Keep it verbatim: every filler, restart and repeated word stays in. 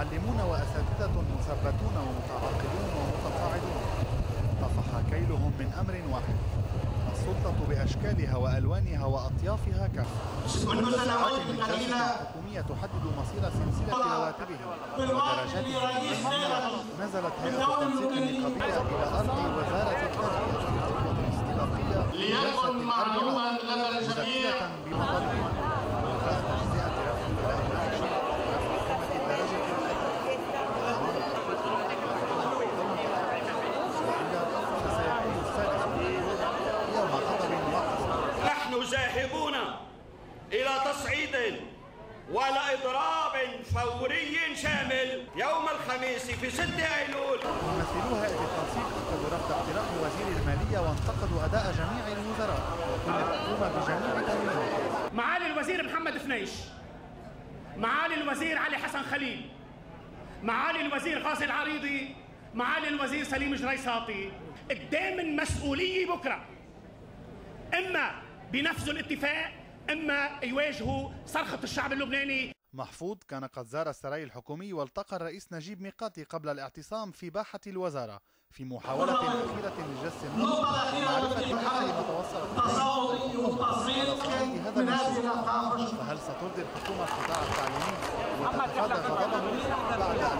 معلمون وأساتذة مثبتون ومتعاقدون ومتصاعدون طفح كيلهم من أمر واحد: السلطة بأشكالها وألوانها وأطيافها كافة. منذ سنوات قليلة حكومية تحدد مصير سلسلة رواتبهم ودرجاتهم. نزلت هيئة التنسيق النقابية إلى أرض وزارة التربية في خطوة استباقية ليكن معلوما لدى الجميع بمطالبهم وإلغاء تجزئة رفع الولاء المعيشي ورفع قيمة درجة الأداء. فسيكون السادس يوم غضب واحد. نحن ذاهبون إلى تصعيد ولا إضراب فوري شامل يوم الخميس في ستة أيلول. ممثلو هيئة التنسيق أكدوا رفض اقتراح وزير المالية وانتقدوا أداء جميع الوزراء وكل الحكومة بجميع تمويلها. معالي الوزير محمد فنيش، معالي الوزير علي حسن خليل، معالي الوزير غازي العريضي، معالي الوزير سليم جريساطي، قدام المسؤولية بكرة إما بنفذوا الاتفاق إما يواجهوا صرخة الشعب اللبناني. محفوظ كان قد زار السراي الحكومي والتقى الرئيس نجيب ميقاتي قبل الاعتصام في باحة الوزارة في محاولة أخيرة لجس النبض ومعرفة أحد ما توصلت إليه هذا المشروع. فهل سترضي الحكومة القطاع التعليمي وتتفادى غضبه بعد